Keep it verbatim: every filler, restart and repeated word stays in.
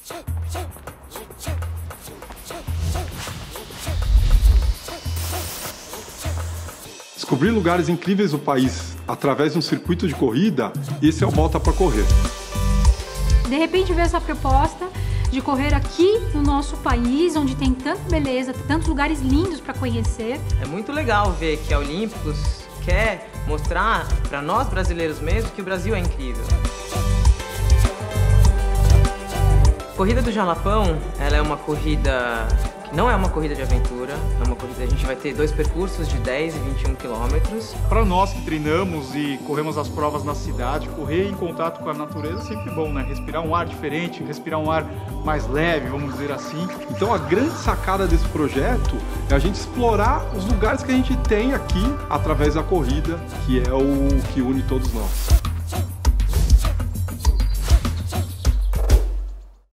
Descobrir lugares incríveis do país através de um circuito de corrida, esse é o Volta para Correr. De repente veio essa proposta de correr aqui no nosso país, onde tem tanta beleza, tantos lugares lindos para conhecer. É muito legal ver que a Olímpicos quer mostrar para nós brasileiros mesmo que o Brasil é incrível. A Corrida do Jalapão, ela é uma corrida que não é uma corrida de aventura, é uma corrida, a gente vai ter dois percursos de dez e vinte e um quilômetros. Para nós que treinamos e corremos as provas na cidade, correr em contato com a natureza é sempre bom, né? Respirar um ar diferente, respirar um ar mais leve, vamos dizer assim. Então a grande sacada desse projeto é a gente explorar os lugares que a gente tem aqui através da corrida, que é o que une todos nós.